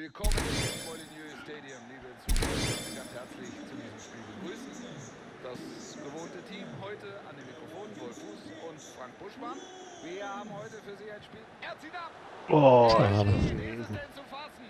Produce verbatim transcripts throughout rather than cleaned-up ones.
Willkommen im Molyneux Stadium, liebe Zuschauer. Ich darf Sie ganz herzlich zu diesem Spiel begrüßen. Das gewohnte Team heute an den Mikrofonen, Wolf Fuß und Frank Buschmann. Wir haben heute für Sie ein Spiel. Er zieht ab! Oh, Schade. Wie ist es denn zu fassen?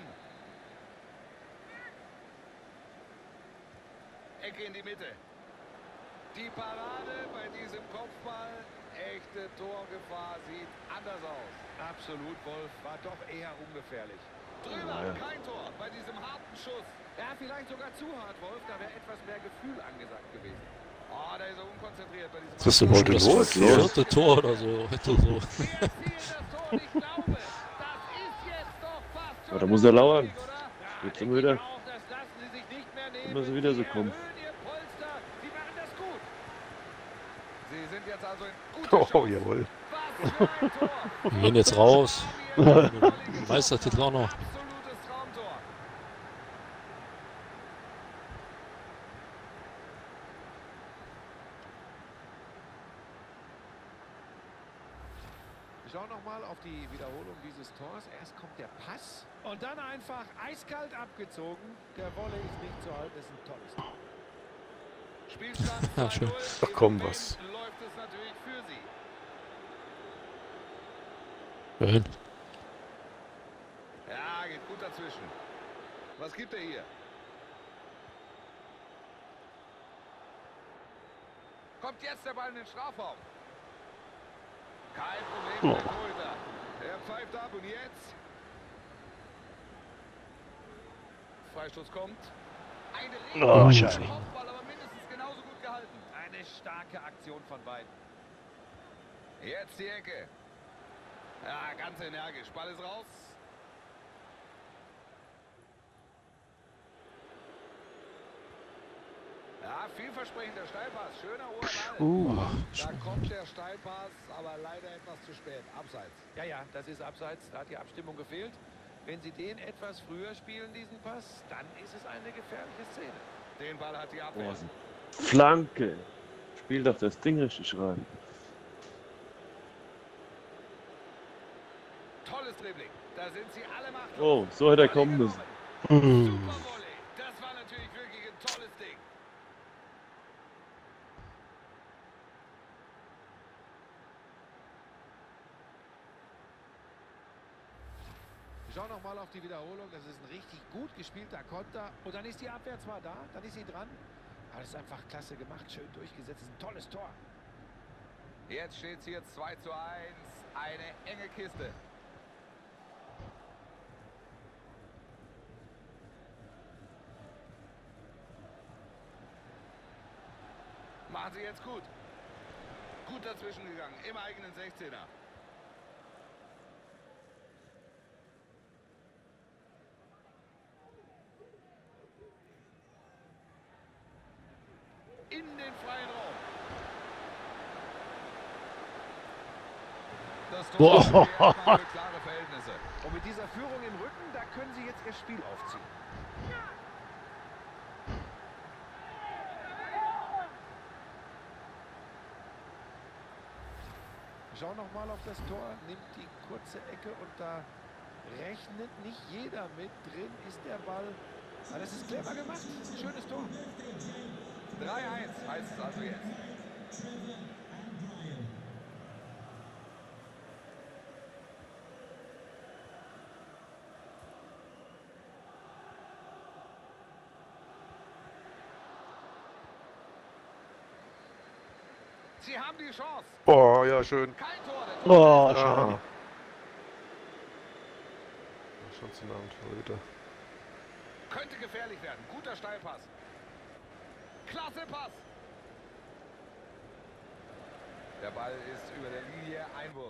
Ecke in die Mitte. Die Parade bei diesem Kopfball. Echte Torgefahr sieht anders aus. Absolut, Wolf. War doch eher ungefährlich. Drüber, ja. kein Tor bei diesem harten Schuss. Ja, vielleicht sogar zu hart, Wolf. Da wäre etwas mehr Gefühl angesagt gewesen. Oh, da ist er unkonzentriert bei diesem... Was ist denn heute Das los? los? vierte Tor oder so. Hätte so. Wer zielt das Tor? Ich glaube, das ist jetzt doch fast schon... Ja, da muss er lauern. Oder? Jetzt Ja, sind wir wieder. auch, das lassen Sie sich nicht mehr nehmen. Immer so wieder so Sie kommen. erhöhen Ihr Polster. Sie machen das gut. Sie sind jetzt also in guter Oh, Chance. jawohl. Was für ein Tor. Wir gehen jetzt raus. Meistertitel auch noch. Absolutes Traumtor. Wir schauen nochmal auf die Wiederholung dieses Tors. Erst kommt der Pass und dann einfach eiskalt abgezogen. Der Volley ist nicht zu halten, ist ein tolles Tor. Spielstand Ja, schön. zwei null. Ach komm, was. Im Moment läuft es natürlich für Sie. Schön. Ja, geht gut dazwischen. Was gibt er hier? Kommt jetzt der Ball in den Strafraum. Kein Problem für den Torhüter. Er pfeift ab und jetzt? Freistoß kommt. Eine Oh, riesige schade. Kopfball, aber mindestens genauso gut gehalten. Eine starke Aktion von beiden. Jetzt die Ecke. Ja, ganz energisch. Ball ist raus. Ja, vielversprechender Steilpass. Schöner hoher Ball. Uh, Da kommt der Steilpass, aber leider etwas zu spät. Abseits. Ja, ja, das ist abseits. Da hat die Abstimmung gefehlt. Wenn Sie den etwas früher spielen, diesen Pass, dann ist es eine gefährliche Szene. Den Ball hat die Abwehr. oh, Flanke. Spiel doch das Ding richtig rein. Tolles Dribbling. Da sind sie alle machtlos. Oh, so hätte er kommen müssen. Super Volley. Das war natürlich wirklich ein tolles Ding. Wir schauen nochmal auf die Wiederholung. Das ist ein richtig gut gespielter Konter. Und dann ist die Abwehr zwar da, dann ist sie dran. Aber das ist einfach klasse gemacht, schön durchgesetzt. Das ist ein tolles Tor. Jetzt steht es hier zwei zu eins. Eine enge Kiste. Machen Sie jetzt gut. Gut dazwischen gegangen. Im eigenen sechzehner. In den freien Raum. Das Tor Boah. ist erstmal für klare Verhältnisse. Und mit dieser Führung im Rücken, da können Sie jetzt Ihr Spiel aufziehen. Schau noch mal auf das Tor, nimmt die kurze Ecke und da rechnet nicht jeder mit. Drin ist der Ball. Aber das ist clever gemacht. Schönes Tor. drei eins heißt es also jetzt. Sie haben die Chance. Oh, ja, schön. Kein Tor. Der Oh, Torhüter. schade. Schon zu nah am Torhüter. Könnte gefährlich werden. Guter Steilpass. Klasse Pass. Der Ball ist über der Linie. Einwurf.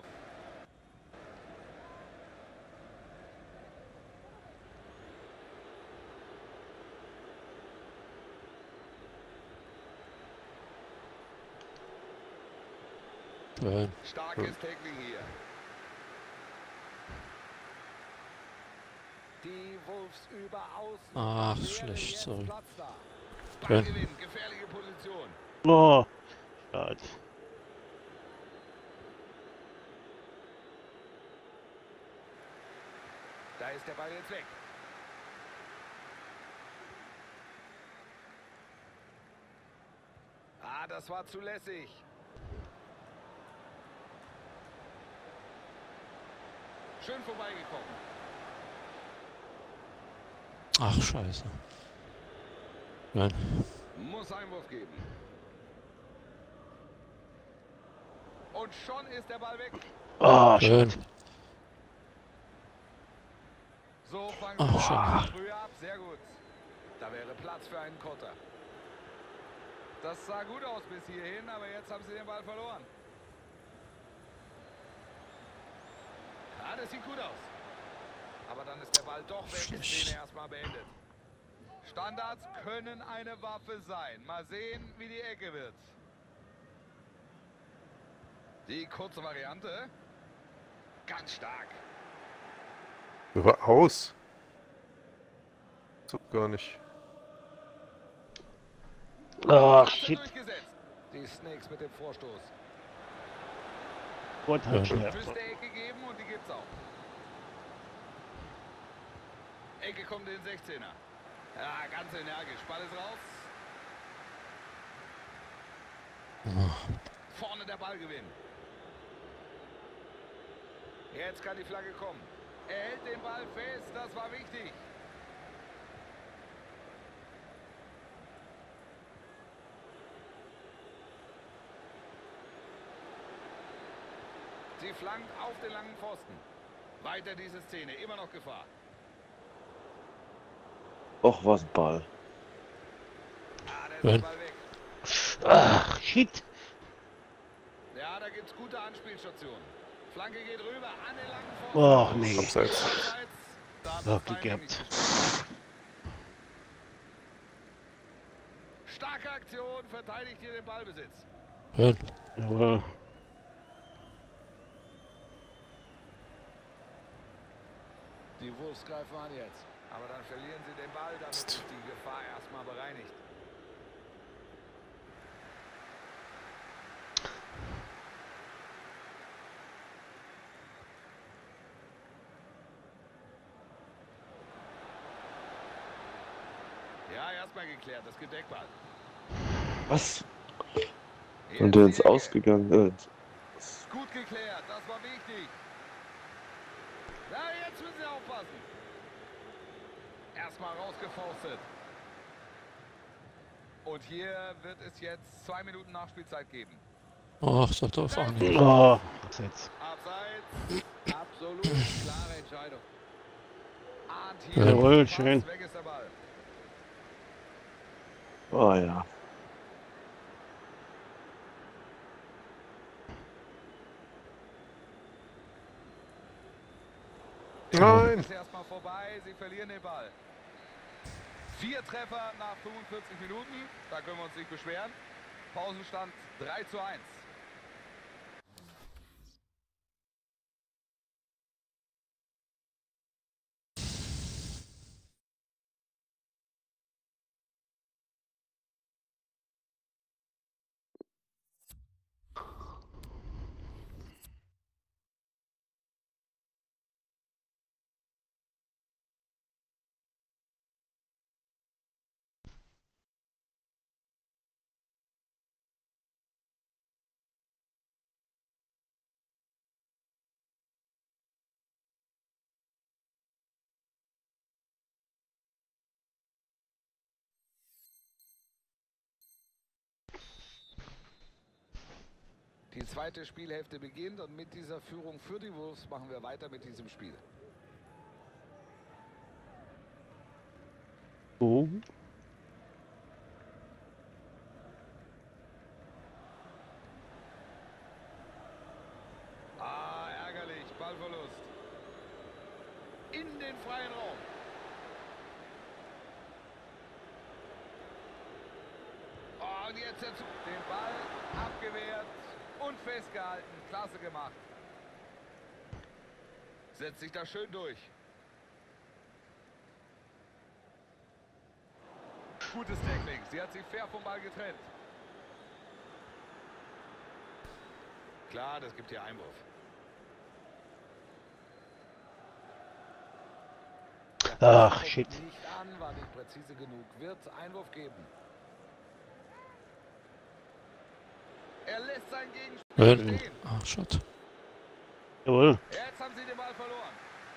Schön. Starkes Tackling hier. Die Wolves über außen. Ach, Wäre schlecht, jetzt sorry. Platz da. Schön. Ballgewinn, gefährliche Position. Oh, schade. Da ist der Ball jetzt weg. das war zulässig. Schön vorbeigekommen. Ach, scheiße. Nein. Muss Einwurf geben. Und schon ist der Ball weg. Ah, Schön. shit. So fangen Ach, sie schade. früh ab. Sehr gut. Da wäre Platz für einen Konter. Das sah gut aus bis hierhin, aber jetzt haben sie den Ball verloren. Ja, das sieht gut aus. Aber dann ist der Ball doch weg. Die Szene erstmal beendet. Standards können eine Waffe sein. Mal sehen, wie die Ecke wird. Die kurze Variante. Ganz stark. Hör aus. So gar nicht. Ach, Klasse shit. durchgesetzt. Die Snakes mit dem Vorstoß. Gott hat Ja. schlecht. Müsste Ecke geben und die gibt's auch. Ecke kommt in den sechzehner. Ja, ganz energisch. Ball ist raus. Vorne der Ballgewinn. Jetzt kann die Flagge kommen. Er hält den Ball fest. Das war wichtig. Sie flankt auf den langen Pfosten. Weiter diese Szene. Immer noch Gefahr. Och, was ein Ball. Ah, da ist Nein. der Ball weg. Ach, shit. Ja, da gibt es gute Anspielstationen. Flanke geht rüber an den langen Pfosten. Och, nee. Abseits. Abseits. Da hat Oh, das Timing gehabt. nicht gestimmt. Starke Aktion, verteidigt hier den Ballbesitz. Schön. Jawohl. Die Wolves greifen an jetzt. Aber dann verlieren sie den Ball, damit ist die Gefahr erstmal bereinigt. Ja, erstmal geklärt, das geht Deckball. Was? Hier Und ist der die ist Ecke. ausgegangen. Äh, Gut geklärt, das war wichtig. Ja, jetzt müssen sie aufpassen. Erstmal rausgefaustet. Und hier wird es jetzt zwei Minuten Nachspielzeit geben. Ach, das darf auch nicht. oh, Abseits. Abseits. Absolut klare Entscheidung. Ahnt hier Jawohl, den Pass, schön. weg ist der Ball. Oh ja. Nein! Ist erstmal vorbei, sie verlieren den Ball. Vier Treffer nach fünfundvierzig Minuten, da können wir uns nicht beschweren. Pausenstand drei zu eins. Die zweite Spielhälfte beginnt und mit dieser Führung für die Wolves machen wir weiter mit diesem Spiel. Oh. Ah, ärgerlich, Ballverlust. In den freien Raum. Oh, und jetzt dazu den Ball abgewehrt und festgehalten. Klasse gemacht. Setzt sich da schön durch. Gutes Tackling. Sie hat sich fair vom Ball getrennt. Klar, das gibt hier Einwurf. Der Pass Ach, kommt shit. nicht an, war nicht präzise genug. Wird Einwurf geben. Er lässt seinen Gegenspieler Schön. stehen. Ah, Shot. Jawohl. Jetzt haben sie den Ball verloren.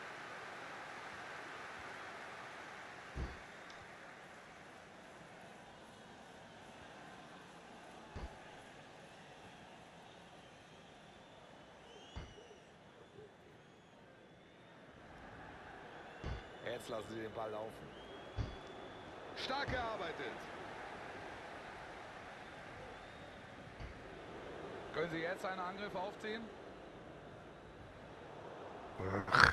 Jetzt lassen sie den Ball laufen. Stark gearbeitet. Können sie jetzt einen Angriff aufziehen? Ach,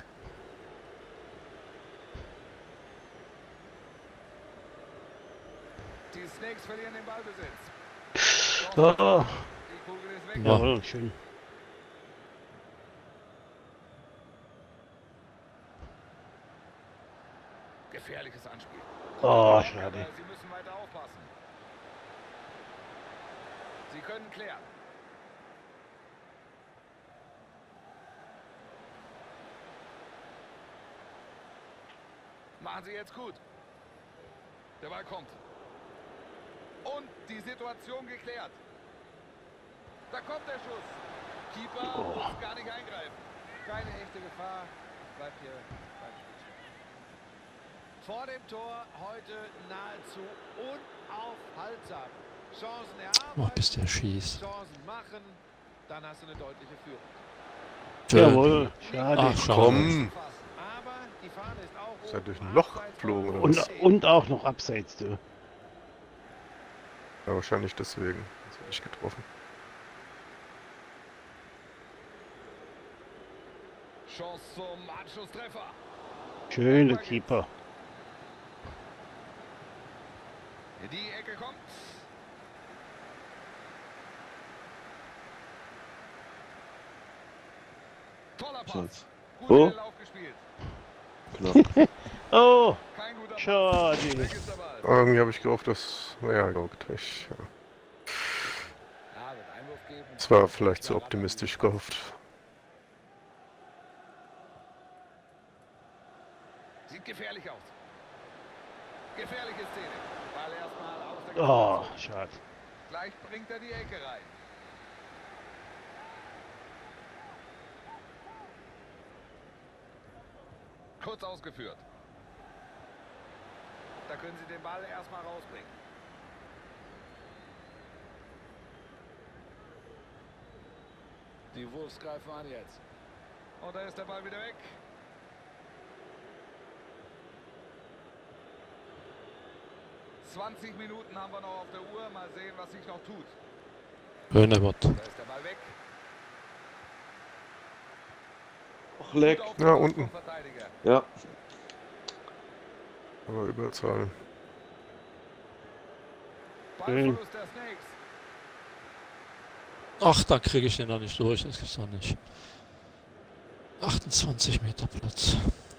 Die Snakes verlieren den Ballbesitz. Oh, Die Kugel ist weg. Ja. jawohl, schön. Gefährliches Anspiel. Oh, schade. Sie müssen weiter aufpassen. Sie können klären. Machen Sie jetzt gut. Der Ball kommt. Und die Situation geklärt. Da kommt der Schuss. Keeper Oh. muss gar nicht eingreifen. Keine echte Gefahr. Bleibt hier beim Spielstand. Vor dem Tor heute nahezu unaufhaltsam. Chancen Oh, erarbeiten, bis der schießt. Chancen machen, dann hast du eine deutliche Führung. Schön. Jawohl, schade. Ach, schade. komm. Aber die Fahne ist auch Ist er oben. durch ein Loch Abseits geflogen, von oder Und, was? und auch noch abseits, du. Ja, wahrscheinlich deswegen. Das hat nicht getroffen. Chance zum Anschlusstreffer. Schön, der Keeper. Die Ecke kommt. Toller Pass. Schatz. Gut Oh. in den Lauf gespielt. Knapp. Oh, Kein guter Pass. schade. Weg ist der Ball. Irgendwie habe ich gehofft, dass... Naja, gehofft. Ich, ja. Ja, wird Einwurf geben. Das war vielleicht zu optimistisch gehofft. Sieht gefährlich aus. Gefährliche Szene. Ball erstmal aus der Oh, Gefahr. schade. Gleich bringt er die Ecke rein. Kurz ausgeführt. Da können Sie den Ball erstmal rausbringen. Die Wolves greifen an jetzt. Und da ist der Ball wieder weg. zwanzig Minuten haben wir noch auf der Uhr. Mal sehen, was sich noch tut. Schöner Wort. Da ist der Ball weg. Ach, leck. Gut Ja, aufgepasst unten. vom Verteidiger. Ja. Aber Überzahl. Ballverlust der Snakes. Ach, da kriege ich den da nicht durch. Das gibt's doch nicht. achtundzwanzig Meter Platz.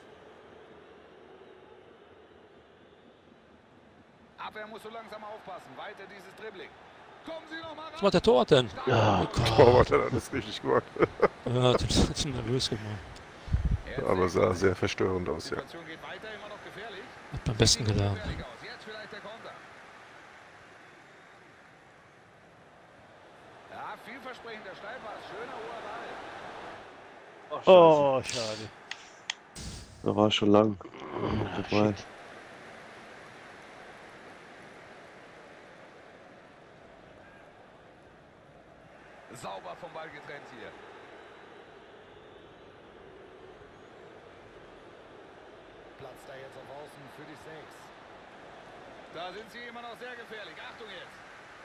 Abwehr muss so langsam aufpassen. Weiter dieses Dribbling. Kommen Sie noch mal Was ran. macht der Tor denn? Ja. Oh Gott. Torwart hat alles richtig gemacht. Ja, das hat ihn nervös gemacht. Jetzt Aber sah sechsundzwanzig. sehr verstörend aus, ja. Situation geht weiter, immer noch gefährlich. Hat beim besten Sieht gelernt. gefährlich aus. Jetzt vielleicht der Konter. Ja, vielversprechender Steilpass. Schöner hoher Ball. Ach, scheiße. Oh, schade. Da war schon lang. Ah, Dabei. shit. Sauber vom Ball getrennt hier. Platz da jetzt auf Außen für die Snakes. Da sind sie immer noch sehr gefährlich. Achtung jetzt.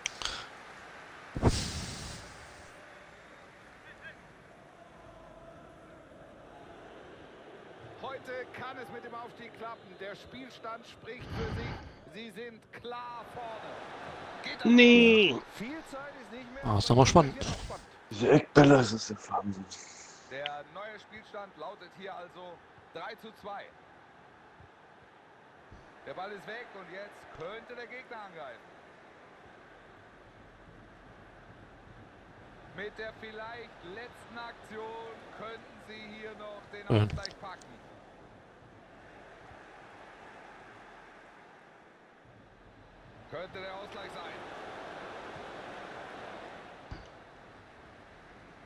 Heute kann es mit dem Aufstieg klappen. Der Spielstand spricht für sich. Sie sind klar vorne. Geht aber Nee. noch. Viel Zeit ist nicht mehr. Ah, ist doch mal spannend. Wird noch spannend. Diese Eckbälle, das ist der Wahnsinn. Der neue Spielstand lautet hier also drei zu zwei. Der Ball ist weg und jetzt könnte der Gegner angreifen. Mit der vielleicht letzten Aktion könnten sie hier noch den Ja. Ausgleich packen. Könnte der Ausgleich sein.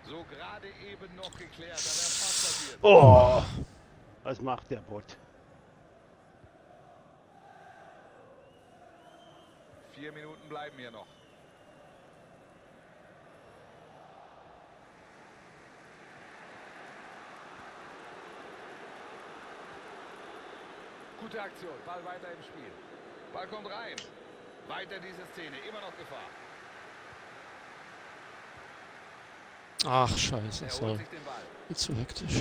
So gerade eben noch geklärt, da wäre fast passiert. Oh! Was macht der Bot? Vier Minuten bleiben hier noch. Gute Aktion, Ball weiter im Spiel. Ball kommt rein. Weiter diese Szene, immer noch Gefahr. Ach, scheiße, Er das holt war sich den Ball. viel zu hektisch.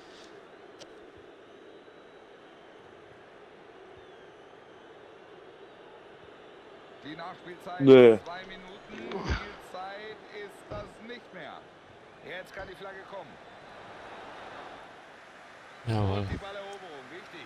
Die Nachspielzeit Nö. zwei Minuten. Spielzeit ist das nicht mehr. Jetzt kann die Flagge kommen. Jawohl. Die Balleroberung, wichtig.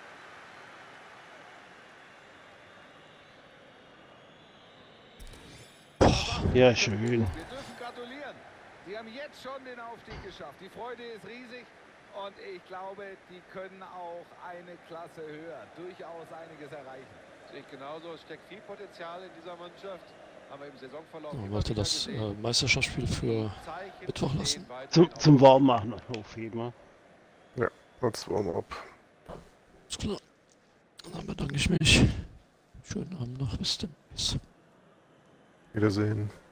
Ja, schön. Wir dürfen gratulieren. Sie haben jetzt schon den Aufstieg geschafft. Die Freude ist riesig und ich glaube, die können auch eine Klasse höher durchaus einiges erreichen. Sehe ich genauso. Es steckt viel Potenzial in dieser Mannschaft. Haben wir im Saisonverlauf So, immer wollte wieder das gesehen. äh, Meisterschaftsspiel für Zeichen Mittwoch lassen. stehen weiterhin Zum, auf zum dem Warmmachen aufheben. Als Warm-up. Ist klar. Dann bedanke ich mich. Schönen Abend noch. Bis dann. Bis. Wiedersehen.